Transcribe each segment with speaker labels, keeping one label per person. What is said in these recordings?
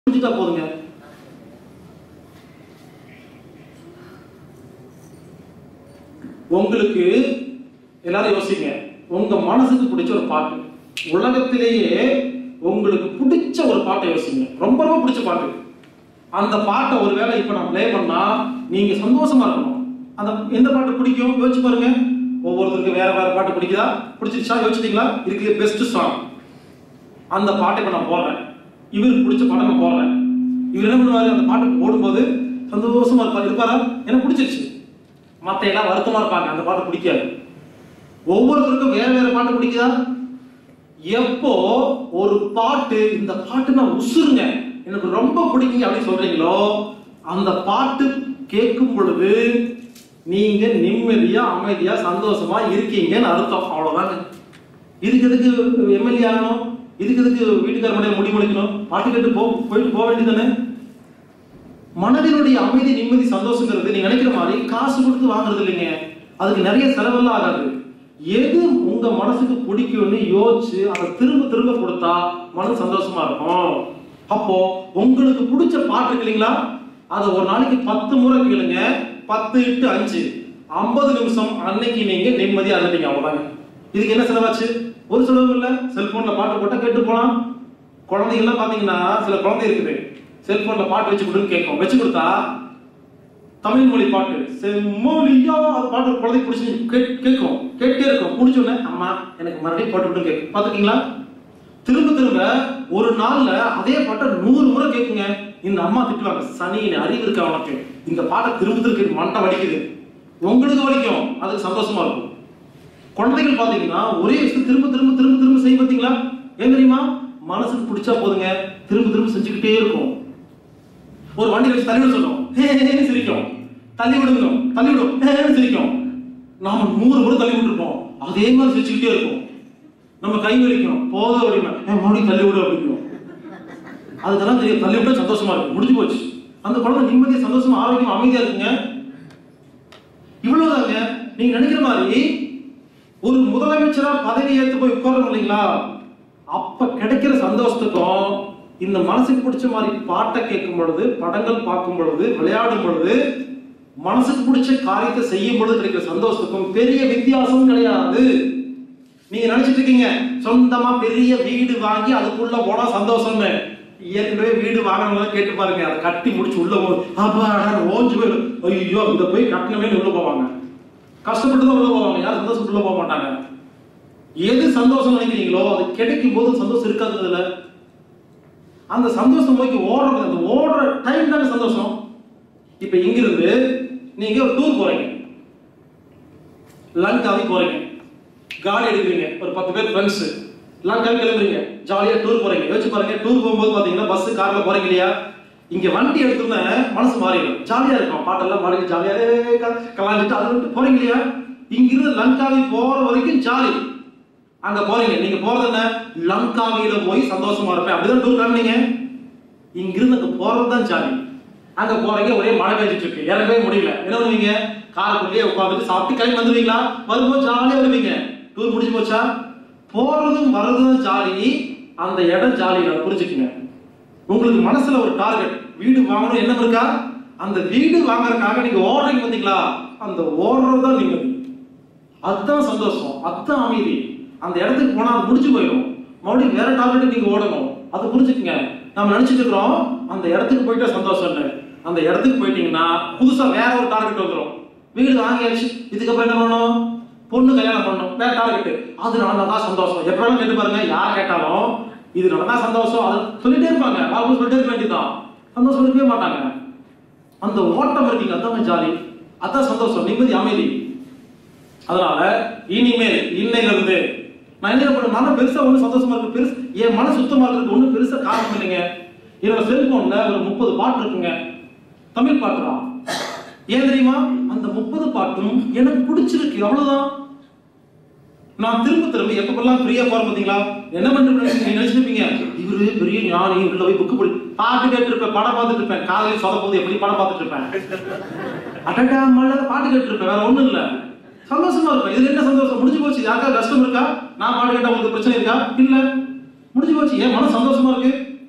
Speaker 1: புரிஞ்சுட்டா போதுங்க. உங்களுக்கு எல்லாரும் யோசிங்க, உங்க மனசுக்கு பிடிச்ச ஒரு பாட்டு, உலகத்திலேயே உங்களுக்கு பிடிச்ச ஒரு பாட்டை யோசிங்க, ரொம்ப ரொம்ப பிடிச்ச பாட்டு. அந்த பாட்டை ஒருவேளை இப்ப நான் பிளே பண்ணா நீங்க சந்தோஷமா இருக்கணும். அந்த எந்த பாட்டு பிடிக்கும் யோசிச்சு பாருங்க. ஒவ்வொருத்தருக்கும் வேற வேற பாட்டு பிடிக்குதா? பிடிச்சிருச்சா? யோசிச்சிட்டீங்களா? இதுக்கு பெஸ்ட் சாங் அந்த பாட்டை இப்ப நான் போடுறேன். இவருக்கு பிடிச்ச பாட்டை நான் போடுறேன். இவர் என்ன பண்ணுவாரு? அந்த பாட்டு போடும்போது சந்தோஷமா இருப்பாரா? எனக்கு பிடிச்சிருச்சு. மற்ற எல்லாம் வருத்தமா இருப்பாங்க, அந்த பாட்டு பிடிக்காது. ஒவ்வொருத்தருக்கும் வேற வேற பாட்டு பிடிக்குதா? எப்போ ஒரு பாட்டு, இந்த பாட்டு நான் உசுருங்க, எனக்கு ரொம்ப பிடிக்குங்க அப்படின்னு சொல்றீங்களோ, அந்த பாட்டு கேட்கும் பொழுது நீங்க நிம்மதியா அமைதியா சந்தோஷமா இருக்கீங்கன்னு அர்த்தம். அவ்வளவுதாங்க. இதுக்கு எதுக்கு எம்எல்ஏ ஆகணும்? இதுக்கு எதுக்கு வீட்டுக்கார மனைவி முடி முடிக்கணும்? பாட்டு கேட்டு போயிட்டு போக வேண்டியதானே. மனதினுடைய அமைதி, நிம்மதி, சந்தோஷங்கிறது நீங்க நினைக்கிற மாதிரி காசு கொடுத்து வாங்குறது இல்லைங்க. அதுக்கு நிறைய செலவெல்லாம் ஆகாது. எது உங்க மனசுக்கு பிடிக்கும்னு யோசிச்சு அதை திரும்ப திரும்ப கொடுத்தா மனசு சந்தோஷமா இருக்கும். அப்போ உங்களுக்கு பிடிச்ச பாட்டு இருக்கு இல்லைங்களா, அதை ஒரு நாளைக்கு 10 முறை கேளுங்க. 10 × 5 50 நிமிஷம் அன்னைக்கு நீங்க நிம்மதியா இருந்தீங்க. அவ்வளவுதாங்க. இதுக்கு என்ன செலவாச்சு? ஒரு செலவும் இல்லை. செல்போன்ல பாட்டு போட்டா கேட்டு போலாம். குழந்தைகள்லாம் பாத்தீங்கன்னா, சில குழந்தை இருக்குது செல்போன்ல பாட்டு வச்சு கொடுன்னு கேட்கும். வச்சு கொடுத்தா தமிழ் மொழி பாட்டு, செம்மொழியா அது பாட்டு குழந்தை பிடிச்சி கேட்கும். கேட்டே இருக்கும். பிடிச்சோன்னே அம்மா எனக்கு மறுபடியும் பாட்டு விட்டு கேட்கும். பாத்துக்கீங்களா? திரும்ப திரும்ப ஒரு நாள்ல அதே பாட்டை 100 முறை கேட்குங்க. இந்த அம்மா திட்டுவாங்க, சனியின் அறிவு இருக்கு அவனுக்கு, இந்த பாட்டை திரும்ப திரும்ப மண்டை வலிக்குது. உங்களுக்கு வலிக்கும், அதுக்கு சந்தோஷமா இருக்கும். குழந்தைகள் பாத்தீங்கன்னா ஒரே விஷயம் திரும்ப திரும்ப திரும்ப திரும்ப செய்ய பார்த்தீங்களா? ஏன் தெரியுமா? மனசுக்கு பிடிச்சா போதுங்க, திரும்ப திரும்ப செஞ்சுக்கிட்டே இருக்கும். ஒரு வண்டி வச்சு தள்ளி விட சொல்லும், சிரிக்கும். தள்ளி விடுங்க, தள்ளி விடும், சிரிக்கும். நாம 100 முறை தள்ளி விட்டுருப்போம், அதே மாதிரி சிரிச்சுக்கிட்டே இருக்கும். நம்ம கை வலிக்கும், போத வலிக்கும், மறுபடியும் தள்ளி விடும் அப்படிங்கும். அதுக்கெல்லாம் தெரியும், தள்ளி விட சந்தோஷமா இருக்கும். முடிஞ்சு போச்சு. அந்த குழந்தை நிம்மதியா சந்தோஷமா ஆரோக்கியம் அமைதியா இருக்குங்க. இவ்வளவுதாங்க. நீங்க நினைக்கிற மாதிரி ஒரு முதலமைச்சரா பதவி ஏற்று போய் உட்காரணும் இல்லைங்களா, அப்ப கிடைக்கிற சந்தோஷத்துக்கும் இந்த மனசுக்கு பிடிச்ச மாதிரி பாட்டை கேட்கும் பொழுது, படங்கள் பார்க்கும் பொழுது, விளையாடும் பொழுது, மனசுக்கு பிடிச்ச காரியத்தை செய்யும் பொழுது கிடைக்கிற சந்தோஷத்துக்கும் பெரிய வித்தியாசம் கிடையாது. நீங்க நினைச்சிட்டு இருக்கீங்க சொந்தமா பெரிய வீடு வாங்கி அதுக்குள்ள போனா சந்தோஷம்னு. ஏற்கனவே வீடு வாங்கினவங்க கேட்டு பாருங்க, அதை கட்டி முடிச்சு உள்ள ஓஞ்சு போயிடும். ஐயோ இதை போய் கட்டணமே உள்ள போவாங்க. கஷ்டப்பட்டு தான் உள்ள போவாங்க, யாரும் சந்தோஷம் உள்ள போக மாட்டாங்க. எது சந்தோஷம் நினைக்கிறீங்களோ அது கிடைக்கும் போது சந்தோஷம் இருக்காதுல. அந்த சந்தோஷம் நோக்கி ஓடுறது, அந்த ஓடுற டைம் தானே சந்தோஷம். இப்ப இங்கிருந்து நீங்க ஒரு டூர் போறீங்க, லங்காவி போறீங்க, காடி எடுக்கிறீங்க, ஒரு 10 பேர் ஃப்ரெண்ட்ஸ் லங்காவி கிளம்புறீங்க, ஜாலியா டூர் போறீங்க. யோசிச்சு பாருங்க, டூர் போகும்போது பாத்தீங்கன்னா பஸ் கார்ல போறீங்க இல்லையா, இங்க வண்டி எடுத்துருந்தா மனசு மாறிடும், ஜாலியா இருக்கும், பாட்டெல்லாம் பாடி ஜாலியா கலாஞ்சிட்டு அது வந்து போறீங்க இல்லையா. இங்கிருந்து லங்காவி போற வரைக்கும் ஜாலி. அங்க போறீங்க, நீங்க போறது என்ன, லங்காவியில போய் சந்தோஷமா இருப்பேன் அப்படிதான் டூர் கிளம்புனீங்க. இங்கிருந்து அங்க போறதுதான் ஜாலி. அங்க போறீங்க, ஒரே மழை பெஞ்சிட்டு இருக்கு, இறங்கவே முடியல. என்ன பண்ணுவீங்க? காருக்குள்ளேயே உட்காந்துட்டு சாப்பிட்டு கிளம்பி வந்துருவீங்களா? வரும்போது ஜாலியா வருவீங்க. டூர் முடிஞ்சு போச்சா? போறதும் வர்றதும் ஜாலி, அந்த இடம் ஜாலி. நான் புரிஞ்சுக்குங்க. உங்களுக்கு மனசுல ஒரு டார்கெட், வீடு வாங்கணும் எண்ணம் இருக்கா? அந்த வீடு வாங்குறதுக்காக நீங்க ஓடுறீங்க பாத்தீங்களா, அந்த ஓடுறதுதான் நிம்மதி, அதுதான் சந்தோஷம், அதுதான் அமைதி. அந்த இடத்துக்கு போனா அது முடிஞ்சு போயிடும், மறுபடியும் வேற டார்கெட் நீங்க ஓடணும். அது புரிஞ்சுக்குங்க. நம்ம நினைச்சிட்டு இருக்கிறோம் அந்த இடத்துக்கு போயிட்டா சந்தோஷம்னு. அந்த இடத்துக்கு போயிட்டீங்கன்னா புதுசா வேற ஒரு டார்கெட் வந்துடும். வீடு வாங்கியாச்சு, இதுக்கப்புறம் என்ன பண்ணணும்? பொண்ணு கல்யாணம் பண்ணணும், வேற டார்கெட். அது நடந்தாதான் சந்தோஷம். எப்பவும் கேட்டு பாருங்க, யார் கேட்டாலும் இது நடந்தா சந்தோஷம் அது சொல்லிட்டே இருப்பாங்க. அவங்க சொல்லிட்டே இருக்க வேண்டியதுதான், சந்தோஷம் இருக்கவே மாட்டாங்க. அந்த ஓட்டம் இருக்கீங்க, அதான் ஜாலி, அதான் சந்தோஷம், நிம்மதி, அமைதி. அதனால இனிமேல் இன்னையிலிருந்து நான் என்ன பண்ண, நான் பெருசா ஒண்ணு சந்தோஷமா இருக்கு, பெருசு என் மன சுத்தமா இருக்கு, ஒண்ணு பெருசா காரணம் இல்லைங்க. என்னோட செல்போன்ல ஒரு 30 பாட்டு இருக்குங்க, தமிழ் பாட்டு தான். ஏன் தெரியுமா? அந்த 30 பாட்டும் எனக்கு பிடிச்சிருக்கு, அவ்வளவுதான். நான் திரும்ப திரும்ப எப்பப்பெல்லாம் ஃப்ரீயா போறேன் பாத்தீங்களா, என்ன பண்றீங்க நீங்க நினைச்சிருப்பீங்க, இவரு பெரிய ஞானி, உள்ள போய் புக்கு படி, பாட்டு கேட்டு இருப்பேன், படம் பார்த்துட்டு இருப்பேன், காலையில் சொத போது எப்படி படம் பார்த்துட்டு இருப்பேன், அடடா மழை பாட்டு கேட்டு இருப்பேன், வேற ஒண்ணும் இல்ல, சந்தோஷமா இருப்பேன். இதுல என்ன சந்தோஷம்? முடிஞ்சு போச்சு. யாருக்கா கஷ்டம் இருக்கா? நான் பாட்டு கேட்டா உங்களுக்கு பிரச்சனை இருக்கா? இல்ல, முடிஞ்சு போச்சு. ஏன் மன சந்தோஷமா இருக்கு,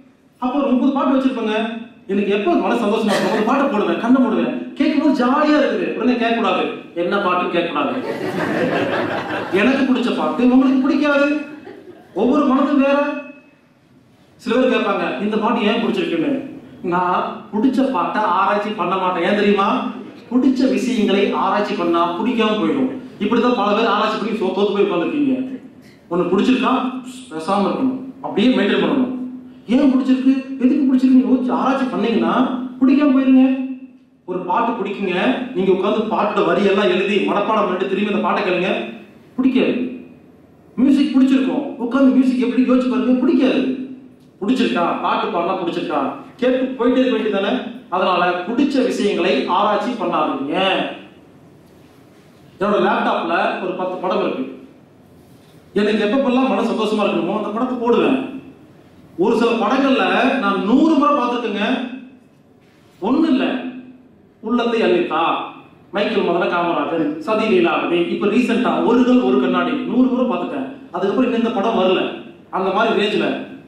Speaker 1: அப்போ ஒரு 30 பாட்டு வச்சிருப்பேங்க. எனக்கு எப்போ மனசு சந்தோஷமா இருக்கும், ஒரு பாட்டை போடுவேன், கண்ணை போடுவேன், கேட்கும்போது ஜாலியா இருக்குது. உடனே கேட்கக்கூடாது, என்ன பாட்டுன்னு கேட்கக்கூடாது. எனக்கு பிடிச்ச பாட்டு உங்களுக்கு பிடிக்காது. ஒவ்வொரு மனதும் வேற. சில பேர் கேட்பாங்க, இந்த பாட்டு ஏன் பிடிச்சிருக்குன்னு. நான் பிடிச்ச பாட்டை ஆராய்ச்சி பண்ண மாட்டேன். ஏன் தெரியுமா? பிடிச்ச விஷயங்களை ஆராய்ச்சி பண்ணா பிடிக்காம போயிடும். இப்படிதான் பல பேர் ஆராய்ச்சி பண்ணி தோத்து போய் உட்காந்துருக்கீங்க. ஒண்ணு பிடிச்சிருக்கா, பேசாம இருக்கணும், அப்படியே மெயின்டைன் பண்ணணும். ஏன் பிடிச்சிருக்கு, எதுக்கு பிடிச்சிருக்கு யோசிச்சு ஆராய்ச்சி பண்ணீங்கன்னா பிடிக்காம போயிருங்க. ஒரு பாட்டு பிடிக்குங்க, நீங்க உட்காந்து பாட்டோட வரியெல்லாம் எழுதி மனப்பாடம் பண்ணிட்டு திரும்பி அந்த பாட்டை கேளுங்க, பிடிக்காது. மியூசிக் பிடிச்சிருக்கும், உட்காந்து மியூசிக் எப்படி யோசிச்சு பாருங்க, பிடிக்காது. பிடிச்சிருக்கா, பாட்டு பாடலாம் பிடிச்சிருக்கா, கேட்டு போயிட்டே இருக்க வேண்டியதானே. அதனால பிடிச்ச விஷயங்களை ஆராய்ச்சி பண்ணாதீங்க. என்னோட லேப்டாப்ல ஒரு 10 படம் இருக்கு. எனக்கு எப்பப்பெல்லாம் மன சந்தோஷமா இருக்கணுமோ அந்த படத்தை போடுவேன். ஒரு சில படங்கள்ல நான் 100 முறை பார்த்துருக்கேங்க. ஒண்ணு இல்ல, உள்ளத்தை அள்ளித்தா, மைக்கேல் மதன காமராஜன், சதி லீலாவதி, இப்ப ரீசெண்டா ஒரு கல் ஒரு கண்ணாடி 100 முறை பார்த்துட்டேன். அதுக்கப்புறம் இன்னும் இந்த படம் வரல. அந்த மாதிரி ரேஞ்சில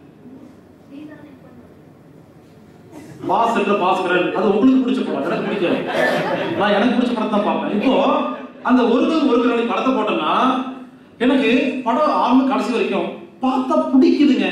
Speaker 1: பாஸ் என்ற பாஸ்கரன், அது உங்களுக்கு பிடிச்ச படம், எனக்கு பிடிக்காது. நான் எனக்கு பிடிச்ச படத்தை தான் பார்ப்பேன். இப்போ அந்த ஒரு கல் ஒரு கண்ணாடி படத்தை போட்டோம்னா எனக்கு படம் ஆரம்ப கடைசி வரைக்கும் பார்த்தா பிடிக்குதுங்க.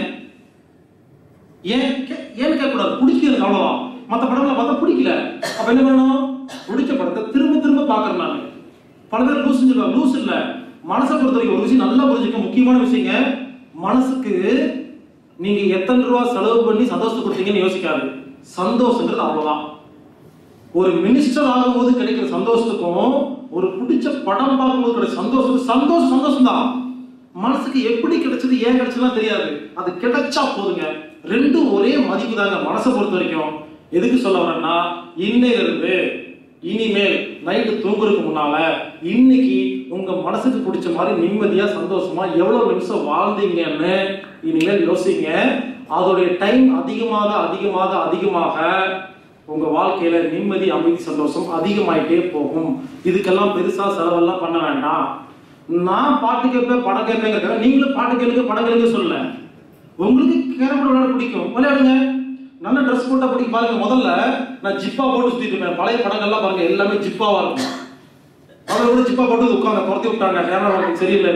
Speaker 1: ஏன்னு கேட்கக்கூடாது, பிடிக்கிறது அவ்வளவுதான். மற்ற படங்களை பார்த்தா பிடிக்கல. அப்ப என்ன பண்ணணும்? பிடிச்ச படத்தை திரும்ப திரும்ப பார்க்கறேன் நான். பல பேர் லூஸ் சொல்லுவாங்க. லூஸ் இல்ல, மனசை பொறுத்த வரைக்கும் ஒரு விஷயம் நல்லா புரிஞ்சுக்க. முக்கியமான விஷயங்க, மனசுக்கு நீங்க எத்தனை ரூபாய் செலவு பண்ணி சந்தோஷத்தை கொடுத்தீங்கன்னு யோசிக்காது. சந்தோஷங்கிறது அவ்வளவுதான். ஒரு மினிஸ்டர் ஆகும்போது கிடைக்கிற சந்தோஷத்துக்கும் ஒரு பிடிச்ச படம் பார்க்கும்போது கிடைக்கிற சந்தோஷம் தான். மனசுக்கு எப்படி கிடைச்சது, ஏன் கிடைச்சதுலாம் தெரியாது. அது கிடைச்சா போதுங்க. ரெண்டும் ஒரே மதிப்பு தாங்க மனசை பொறுத்த வரைக்கும். எதுக்கு சொல்ல வரேன்னா, இன்னையிலிருந்து இனிமேல் நைட்டு தூங்குறதுக்கு முன்னால இன்னைக்கு உங்க மனசுக்கு பிடிச்ச மாதிரி நிம்மதியா சந்தோஷமா எவ்வளவு நிமிஷம் வாழ்ந்தீங்கன்னு இனிமேல் யோசிங்க. அதோடைய டைம் அதிகமாக அதிகமாக அதிகமாக உங்க வாழ்க்கையில நிம்மதி, அமைதி, சந்தோஷம் அதிகமாயிட்டே போகும். இதுக்கெல்லாம் பெருசா செலவெல்லாம் பண்ண வேண்டாம். நான் பாட்டு கேட்பேன், படம் கேட்பேங்க. நீங்களும் பாட்டு கேளுங்க, படம் கேளுங்க சொல்லல. உங்களுக்கு கேரம் போர்டு விளையாட பிடிக்கும், விளையாடுங்க. நல்ல ட்ரெஸ் போட்டா பிடிக்கும். பாருங்க, முதல்ல நான் ஜிப்பா போட்டு சுத்திட்டு இருப்பேன். பழைய படங்கள்லாம் பாருங்க, எல்லாமே ஜிப்பாவா இருக்கும். அவரை கூட ஜிப்பா போட்டு உட்காந்து துரத்தி விட்டாங்க, கேமரா சரியில்லை.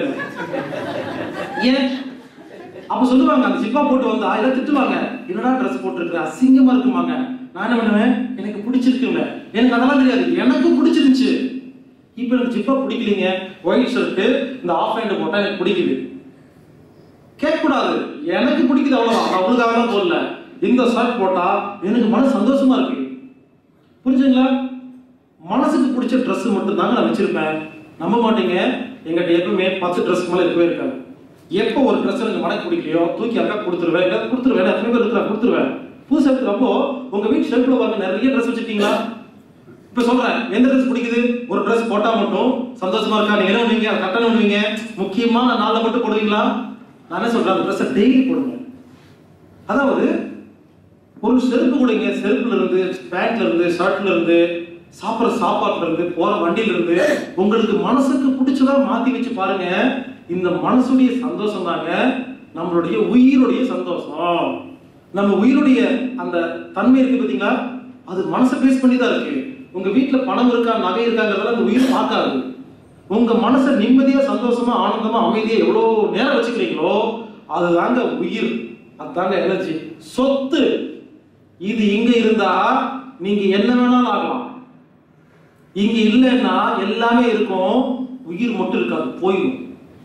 Speaker 1: ஏன் அப்ப சொல்லுவாங்க, அந்த ஜிப்பா போட்டு வந்தா இதை திட்டுவாங்க, என்னடா ட்ரெஸ் போட்டுருக்க, அசிங்கமா இருக்குமாங்க. நான் என்ன பண்ணுவேன், எனக்கு பிடிச்சிருக்குங்க. எனக்கு அதெல்லாம் தெரியாது, எனக்கு பிடிச்சிருந்துச்சு. இப்ப எனக்கு ஜிப்பா பிடிக்கலீங்க, ஒயிட் ஷர்ட் இந்த ஆஃப் ஹேண்ட் போட்டா எனக்கு பிடிக்குது. கேட்கக்கூடாது, எனக்கு பிடிக்குது அவ்வளவுதான். நான் அவளுக்காக தான் போடல. இந்த ஷர்ட் போட்டா எனக்கு மனசு சந்தோஷமா இருக்கு. புரிஞ்சுங்களா? மனசுக்கு பிடிச்ச ட்ரெஸ் மட்டும் தாங்க நான் வச்சிருப்பேன். நம்ப மாட்டீங்க, எங்கிட்ட எப்பவுமே 10 ட்ரெஸ் மேல இருக்கவே இருக்காது. எப்போ ஒரு ட்ரெஸ் எனக்கு மனக்கு பிடிக்கலையோ தூக்கி அக்கா கொடுத்துருவேன், கொடுத்துருவேன். எத்தனை பேர் இருக்கிறா கொடுத்துருவேன். புதுசா எடுக்கிறப்போ உங்க வீட்டு ஷெல்ஃப்ல பாருங்க, நிறைய ட்ரெஸ் வச்சிருக்கீங்களா? இப்ப சொல்றேன், எந்த ட்ரெஸ் பிடிக்குது? ஒரு ட்ரெஸ் போட்டா மட்டும் சந்தோஷமா இருக்கா? நீங்க என்ன பண்ணுவீங்க? கட்டணம் பண்ணுவீங்க. முக்கியமான நாள்ல மட்டும் போடுவீங்களா? நான் என்ன சொல்றேன், அந்த ட்ரெஸ்ஸை டெய்லி போடுங்க. அதாவது ஒரு செருப்பு கொடுங்க, செருப்புல இருந்து, பேண்ட்ல இருந்து, ஷர்ட்ல இருந்து, சாப்பிட்ற சாப்பாட்டுல இருந்து, போற வண்டியில இருந்து, உங்களுக்கு மனசுக்கு பிடிச்சதா மாத்தி வச்சு பாருங்க. இந்த மனசுடைய சந்தோஷம் தாங்க நம்மளுடைய உயிருடைய சந்தோஷம். நம்ம உயிருடைய அந்த தன்மை இருக்கு பாத்தீங்களா, அது மனசை பேஸ் பண்ணி தான் இருக்கு. உங்க வீட்டுல பணம் இருக்கா, நகை இருக்காங்கிறதால அந்த உயிர் பார்க்காது. உங்க மனசை நிம்மதியா, சந்தோஷமா, ஆனந்தமா, அமைதியா எவ்வளவு நேரம் வச்சுக்கிறீங்களோ அதுதாங்க உயிர், அதுதாங்க எனர்ஜி, சொத்து. இது இங்க இருந்தா நீங்க என்ன வேணாலும் ஆகலாம். இங்க இல்லைன்னா எல்லாமே இருக்கும், உயிர் மட்டும் இருக்காது, போயிடும்.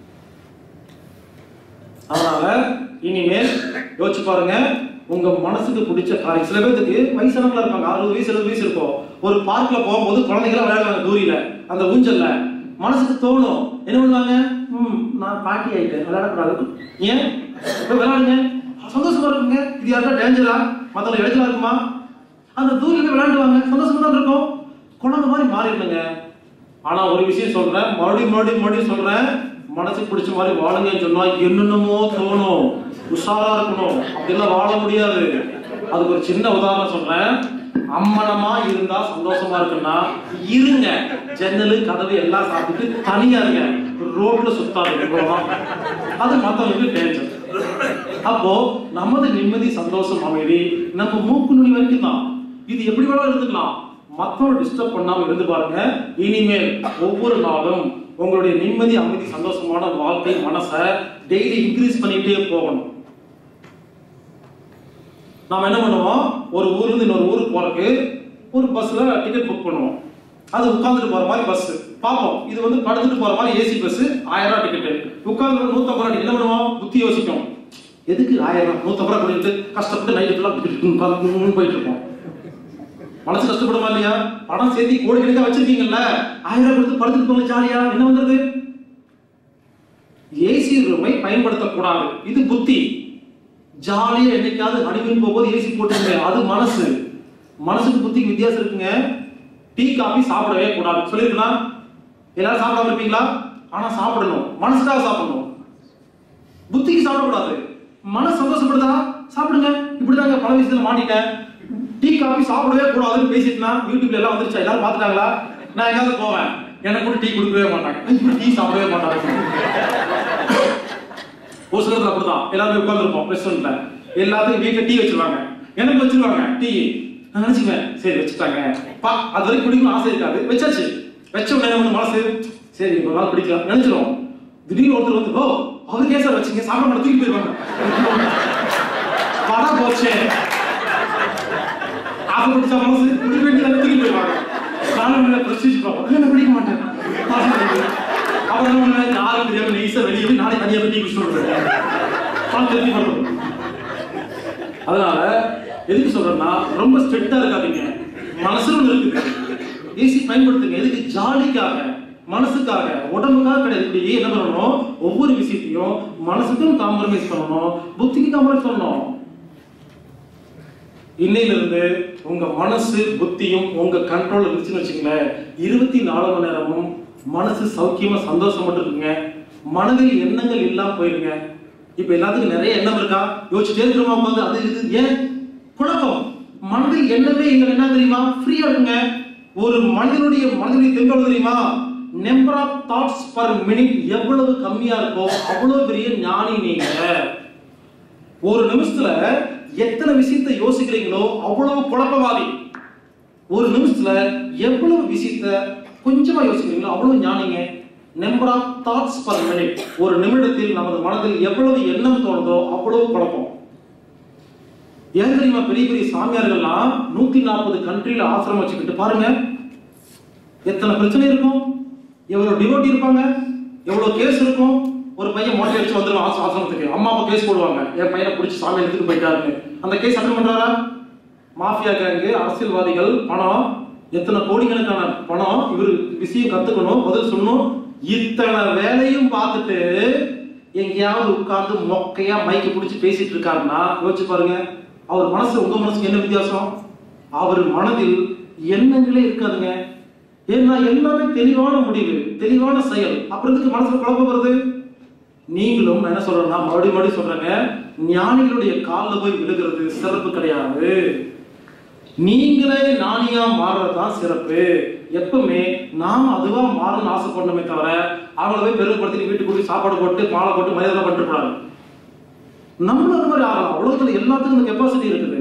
Speaker 1: அதனால இனிமேல் யோசிச்சு பாருங்க, உங்க மனசுக்கு பிடிச்ச காரியம். சில பேருக்கு வயசானவங்களா இருப்பாங்க, 60 வயசு 70 வயசு இருக்கும். ஒரு பார்க்ல போகும்போது குழந்தைகளை விளையாடுவாங்க தூரியில, அந்த ஊஞ்சல்ல. மனசுக்கு தோணும், என்ன பண்ணுவாங்க, நான் பாட்டி ஆயிட்டேன், விளையாடக்கூடாது. ஏன் விளையாடுங்க, சந்தோஷமா இருக்குங்க. இது யாருக்கா டேஞ்சரா, மத்தவங்க இடத்துல இருக்குமா? அந்த தூரியில விளையாடுவாங்க, சந்தோஷமா தான் இருக்கும். குழந்தை மாதிரி மாறிடுங்க. ஆனா ஒரு விஷயம் சொல்றேன், மறுபடியும் சொல்றேன், மனசுக்கு பிடிச்ச மாதிரி வாழுங்கன்னு சொன்னா என்னென்னமோ தோணும். உஷாரா இருக்கணும், அப்படிலாம் வாழ முடியாது. அதுக்கு ஒரு சின்ன உதாரணம் சொல்றேன். அம்மனமா இருந்தா சந்தோஷமா இருக்குன்னா இருங்க, ஜன்னலு கதவு எல்லாம் சாப்பிட்டு தனியா இருங்க, ரோட்ல சுத்தாது. அது மத்தவங்களுக்கு டேஞ்சர். அப்போ நமது நிம்மதி, சந்தோஷம், அமைதி நம்ம மூக்கு நுனி வரைக்கும் தான். இது எப்படி வேணாலும் இருந்துக்கலாம். மத்தவங்க டிஸ்டர்ப் பண்ணாம இருந்து பாருங்க. இனிமேல் ஒவ்வொரு நாளும் உங்களுடைய நிம்மதி, அமைதி, சந்தோஷமான வாழ்க்கை மனசை டெய்லி இன்க்ரீஸ் பண்ணிட்டே போகணும். நாம என்ன பண்ணுவோம், ஒரு ஊர்ல இருந்து இன்னொரு ஊருக்கு போறதுக்கு ஒரு பஸ்ல டிக்கெட் புக் பண்ணுவோம். அது உட்கார்ந்துட்டு போற மாதிரி பஸ் பார்ப்போம். இது வந்து படுத்துட்டு போற மாதிரி ஏசி பஸ், 1000 ரூபாய் டிக்கெட். உட்கார்ந்து 150 ரூபாய். என்ன பண்ணுவோம், புத்தி யோசிக்கும், எதுக்கு 1000 ரூபாய் 150 ரூபாய் கொடுத்து கஷ்டப்பட்டு நைட்டு ஃபுல்லா போயிட்டு இருப்போம். மனசு கஷ்டப்படுமா இல்லையா? பணம் சேர்த்து கோடிக்கணக்கா வச்சிருக்கீங்கல்ல, 1000 ரூபாய் கொடுத்து படுத்துட்டு போங்க ஜாலியா. என்ன வந்துருது? ஏசி ரூமை பயன்படுத்தக்கூடாது. இது புத்தி. ஜாலியா என்னைக்காவது ஹனிமூன் போகும்போது ஏசி போட்டுருங்க. அது மனசு. மனசுக்கு புத்திக்கு வித்தியாசம் இருக்குங்க. டீ காபி சாப்பிடவே கூடாது சொல்லிருக்கலாம். எல்லாரும் சாப்பிடாம இருப்பீங்களா? ஆனா சாப்பிடணும், மனசுக்காக சாப்பிடணும். புத்திக்கு சாப்பிடக்கூடாது. மனசு சந்தோஷப்படுதா சாப்பிடுங்க. இப்படிதாங்க பல விஷயத்துல மாட்டிட்டேன். டீ காபி சாப்பிடவே கூடாதுன்னு பேசிட்டுனா யூடியூப்ல எல்லாம் வந்துருச்சா? எல்லாரும் பாத்துட்டாங்களா? நான் எங்காவது போவேன், எனக்கு கூட டீ கொடுக்கவே மாட்டாங்க, டீ சாப்பிடவே மாட்டாங்க. ஒரு சிலர் அப்படிதான். எல்லாரும் உட்கார்ந்துருப்போம் ரெஸ்டாரண்ட்ல, எல்லாத்துக்கும் வீட்டுல டீ வச்சிருவாங்க, எனக்கு வச்சிருவாங்க டீ. நான் நினைச்சுவேன், சரி வச்சுட்டாங்க பா, அது வரைக்கும் குடிக்கணும் ஆசை இருக்காது, வச்சாச்சு. வச்ச உடனே நம்ம மனசு சரி ஒரு நாள் குடிக்கலாம் நினைச்சிடும். திடீர்னு ஒருத்தர் வந்து, ஓ அவரு கேச வச்சுங்க சாப்பிட மாட்டேன் தூக்கி போயிருவாங்க. படம் போச்சு, ஆசை பிடிச்ச மனசு குடிக்க வேண்டியதை தூக்கி போயிருவாங்க. நானும் பிரஸ்டீஜ் பார்ப்போம், என்ன குடிக்க மாட்டேன். அப்புறம் என்ன யாரும் தெரியாம நெய்ஸா வெளியே போய் நாளைக்கு தனியாக டீ குடிச்சு திருப்பி பண்ணுறோம். அதனால எதுக்கு சொல்றேன்னா, ரொம்ப ஸ்ட்ரிக்டா இருக்காதீங்க. மனசுன்னு இருக்குது, ஏசி பயன்படுத்துங்க. எதுக்கு? ஜாலிக்காக, மனசுக்காக, உடம்புக்காக கிடையாது. இப்படி என்ன பண்ணணும், ஒவ்வொரு விஷயத்தையும் மனசுக்கும் காம்ப்ரமைஸ் பண்ணணும், புத்திக்கு காம்ப்ரமைஸ் பண்ணணும். இன்னையில இருந்து உங்க மனசு புத்தியும் உங்க கண்ட்ரோல் இருந்துச்சுன்னு வச்சுங்களேன், 24 மணி நேரமும் மனசு சௌக்கியமா சந்தோஷம் மட்டும் இருக்குங்க. மனதில் எண்ணங்கள் இல்லாம போயிருங்க. இப்ப எல்லாத்துக்கும் நிறைய எண்ணம் இருக்கா? யோசிச்சுட்டே இருக்கிறோமா உட்காந்து, அது இது ஏன் குழப்பம்? மனதில் எண்ணமே இல்லை. என்ன தெரியுமா? ஃப்ரீயா இருக்குங்க. ஒரு மனிதனுடைய தெம்பளவு தெரியுமா? Number of thoughts per minute எவ்வளவு கம்மியா இருக்கோ அவ்வளவு பெரிய ஞானி நீங்க. ஒரு நிமிஷத்துல எத்தனை விஷயத்தை யோசிக்கிறீங்களோ அவ்வளவு குழப்பவாதி. ஒரு நிமிஷத்துல எவ்வளவு விஷயத்தை கொஞ்சமா யோசிக்கிறீங்களோ அவ்வளவு ஞானிங்க. Number of thoughts per minute, ஒரு நிமிடத்தில் நமது மனதில் எவ்வளவு எண்ணம் தோணுதோ அவ்வளவு குழப்பம். ஏன் தெரியுமா? பெரிய பெரிய சாமியார்கள்லாம் 140 கண்ட்ரியில ஆசிரமம் வச்சுக்கிட்டு பாருங்க, எத்தனை பிரச்சனை இருக்கும், எவ்வளவு டிவோட்டி இருப்பாங்க, எவ்வளவு கேஸ் இருக்கும். ஒரு பையன் மோட்டை அடிச்சு வந்துருவான் ஆசிரமத்துக்கு, அம்மா அப்பா கேஸ் போடுவாங்க, என் பையனை பிடிச்சி சாமி எடுத்துட்டு போயிட்டாருன்னு. அந்த கேஸ் அட்டன் பண்றாரா? மாஃபியா கேங்கு, அரசியல்வாதிகள், பணம், எத்தனை கோடிக்கணக்கான பணம், இவரு விஷயம் கத்துக்கணும், பதில் சொல்லணும். இத்தனை வேலையும் பார்த்துட்டு எங்கேயாவது உட்கார்ந்து மொக்கையா மைக்கு பிடிச்சி பேசிட்டு இருக்காருன்னா யோசிச்சு பாருங்க, அவர் மனசு உங்க மனசுக்கு என்ன வித்தியாசம்? அவர் மனதில் எண்ணங்களே இருக்காதுங்க. ஏன்னா எல்லாமே தெளிவான முடிவு, தெளிவான செயல். அப்புறம் இதுக்கு மனசுல குழப்பம் வருது. நீங்களும் என்ன சொல்றேன்னா, மறுபடியும் சொல்றேங்க, ஞானிகளுடைய காலில் போய் விழுகிறது சிறப்பு கிடையாது. நீங்களே ஞானியா மாறுறதுதான் சிறப்பு. எப்பவுமே நாம அதுவா மாறணும்னு ஆசைப்படணுமே தவிர அவங்கள போய் பெருமைப்படுத்தி வீட்டுக்கு போய் சாப்பாடு போட்டு மாலை போட்டு மரியாதை பண்ணிட்டு கூடாது. நம்மளும் அது மாதிரி ஆகலாம். உலகத்துல எல்லாத்துக்கும் இந்த கெப்பாசிட்டி இருக்குது.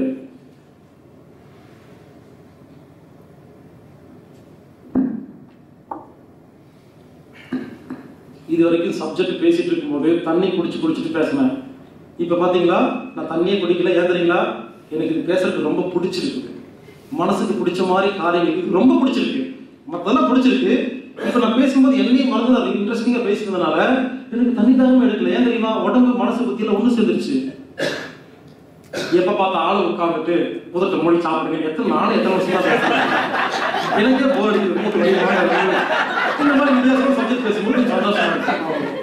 Speaker 1: இது வரைக்கும் சப்ஜெக்ட் பேசிட்டு இருக்கும்போது தண்ணி குடிச்சிட்டு பேசினேன். இப்ப பாத்தீங்களா, நான் தண்ணியே குடிக்கல. ஏன் தெரியுங்களா? எனக்கு இது பேசுறதுக்கு ரொம்ப பிடிச்சிருக்கு. மனசுக்கு பிடிச்ச மாதிரி காரியங்களுக்கு ரொம்ப பிடிச்சிருக்கு. மற்றெல்லாம் பிடிச்சிருக்கு. இப்ப நான் பேசும்போது என்னையும் மறந்து அது இன்ட்ரெஸ்டிங்கா பேசுறதுனால எனக்கு தண்ணி தாகமே எடுக்கல. ஏன் தெரியுமா? உடம்பு மனசு புத்தியில ஒண்ணு சேர்ந்துருச்சு. எப்ப பார்த்த ஆளு உட்கார்ந்துட்டு முதல்ல மொழி சாப்பிடுங்க, எத்தனை வருஷமா பேசுறேன், எனக்கே போர் அடிக்குது. இந்த மாதிரி வித்தியாசமா சப்ஜெக்ட் பேசும்போது சந்தோஷமா இருக்கு.